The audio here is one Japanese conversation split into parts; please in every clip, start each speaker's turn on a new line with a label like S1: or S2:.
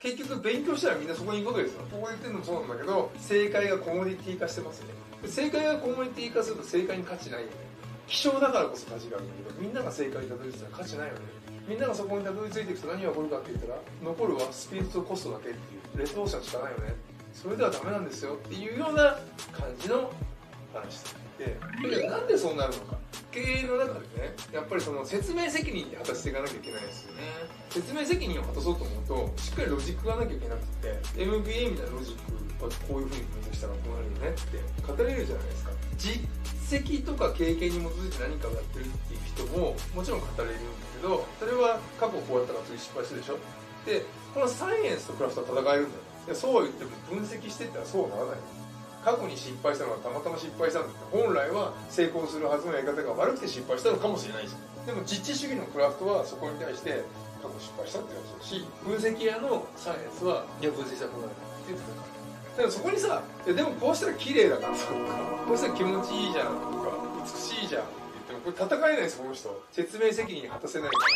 S1: 結局勉強したらみんなそこに行くわけですよ。ここで言ってるのもそうなんだけど、正解がコモディティ化してますよね。正解がコモディティ化すると正解に価値ないよね。希少だからこそ価値があるんだけど、みんなが正解にたどり着いたら価値ないよね。みんながそこにたどり着いていくと何が起こるかって言ったら、残るはスピードとコストだけっていうレッドオーシャンしかないよね。それではダメなんですよっていうような感じの話で、なんでそうなるのか。経営の中でね、やっぱりその説明責任って果たしていかなきゃいけないですよね。説明責任を果たそうと思うと、しっかりロジックがなきゃいけなくて、MBA みたいなロジックはこういう風に分析したらこうなるよねって語れるじゃないですか。実績とか経験に基づいて何かをやってるっていう人ももちろん語れるんだけど、それは過去こうやったから次失敗するでしょ。で、このサイエンスとクラフトは戦えるんだよ。そうは言っても分析してったらそうならない。過去に失敗したのはたまたま失敗したんだって、本来は成功するはずのやり方が悪くて失敗したのかもしれないし、でも実地主義のクラフトはそこに対して過去失敗したって話だし、分析屋のサイエンスはいや分析したらこうなるっていう戦い。だからそこにさ、いやでもこうしたら綺麗だからとか、こうしたら気持ちいいじゃんとか、美しいじゃんって言ってもこれ戦えないです。この人説明責任果たせないから。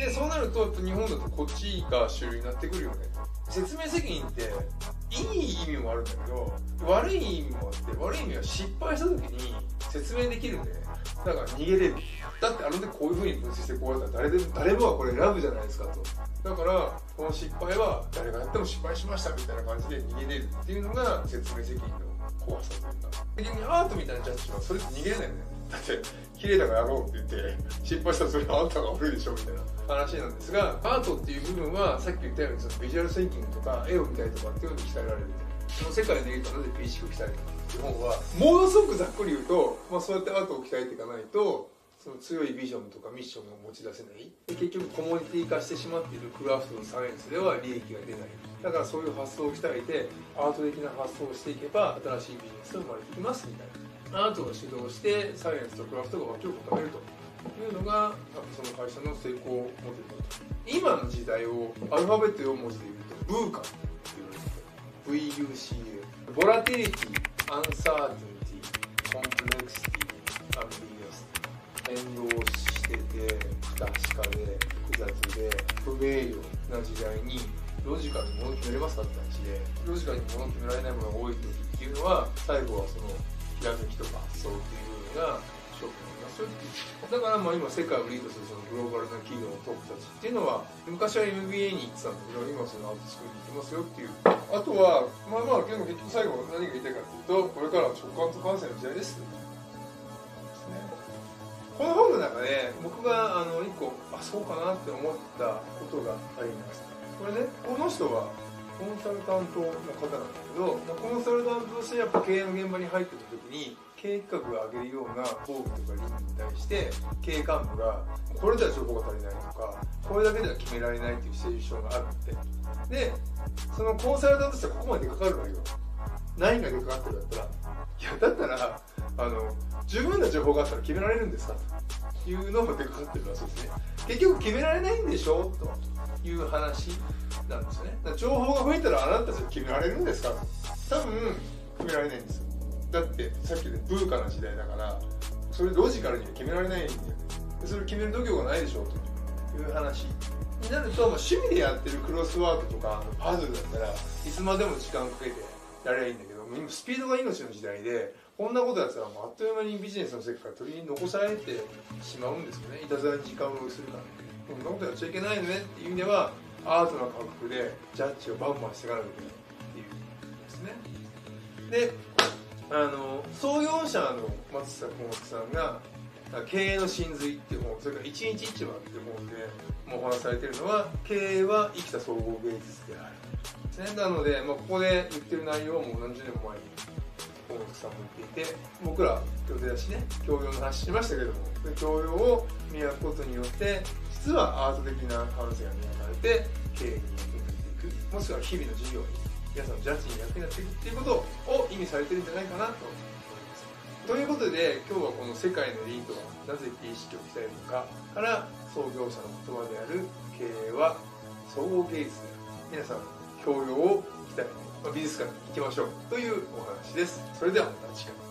S1: でそうなると日本だとこっちが主流になってくるよね。説明責任っていい意味もあるんだけど悪い意味もあって、悪い意味は失敗した時に説明できるんでね、だから逃げれる。だってあの時こういう風に分析してこうやったら誰もがこれ選ぶじゃないですかと。だからこの失敗は誰がやっても失敗しましたみたいな感じで逃げれるっていうのが説明責任の怖さというか、逆にアートみたいなジャッジはそれって逃げれないよね。だって綺麗だからやろうって言って失敗したらそれはあんたが悪いでしょみたいな話なんですが、アートっていう部分はさっき言ったようにそのビジュアルシンキングとか絵を見たりとかっていうのに鍛えられる。その世界で言うとなぜ美意識を鍛えるかっていう本はものすごくざっくり言うと、そうやってアートを鍛えていかないとその強いビジョンとかミッションを持ち出せない。で結局コモディティ化してしまっているクラフトのサイエンスでは利益が出ない。だからそういう発想を鍛えてアート的な発想をしていけば新しいビジネスが生まれてきますみたいな。アートが主導してサイエンスとクラフトが脇を固めるというのがその会社の成功モデルだと。今の時代をアルファベット4文字で言うと VUCA って言われて、 VUCA、 ボラティリティ、アンサーティニティ、コンプレクシティ、アンビギュアス。変動してて不確かで複雑で不明瞭な時代にロジカルに物を決めれますかって話で、ロジカルに物を決められないものが多い時っていうのは最後はそのひらめきとか発想っていう部分が勝負になりますよっていう。だから今世界をリードするそのグローバルな企業のトップたちっていうのは昔は MBA に行ってたんだけど今そのアートスクールに行ってますよっていう。あとはでも結局最後何が言いたいかっていうと、これからは直感と感性の時代ですですね。この本の中で僕が一個そうかなって思ったことがありました。これね、この人はコンサルタントの方なんだけど、コンサルタントとしてやっぱ経営の現場に入ってた時に経営企画を上げるような講義とか倫理に対して経営幹部がこれでは情報が足りないとかこれだけでは決められないっていうシチュエーションがあるって。でそのコンサルタントとしてはここまで出かかるんだけど、何が出かかってるんだったら、いやだったら十分な情報があったら決められるんですかというのも出かかってるらしいですね。結局決められないんでしょという話なんですよね。だから情報が増えたらあなたたちは決められるんですかと。多分決められないんですよ。だってさっき言ったブーカな時代だからそれロジカルには決められないんだよね。それを決める度胸がないでしょという話になると、趣味でやってるクロスワークとかパズルだったらいつまでも時間かけてやればいいんだけど、今スピードが命の時代でこんなことやったらあっという間にビジネスの世界から取り残されてしまうんですよね。いたずらに時間を要するから、こんなことやっちゃいけないのねっていう意味ではアートな感覚でジャッジをバンバンしていかなきゃいけないっていうことですね。で創業者の松下幸之さんが経営の真髄っていう本、それから一日市場っていう本でもうお話しされているのは経営は生きた総合芸術であるですね。なので、ここで言ってる内容も何十年も前に幸之さんも言っていて、僕ら今日出だしね教養の話しましたけども、教養を磨くことによって実はアート的な感性が磨かれて経営に役に立っていく、もしくは日々の事業に皆さんのジャッジに役に立っていくっていうことを意味されてるんじゃないかなと思います。ということで今日はこの世界のエリートはなぜ美意識を鍛えるのかから創業者の言葉である経営は総合芸術である、皆さん教養を鍛えて、美術館に行きましょうというお話です。それではまた次回。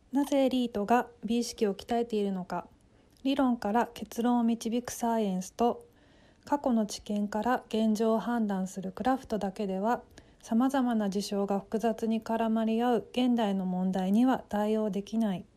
S2: なぜエリートが美意識を鍛えているのか。理論から結論を導くサイエンスと、過去の知見から現状を判断するクラフトだけでは、さまざまな事象が複雑に絡まり合う現代の問題には対応できない。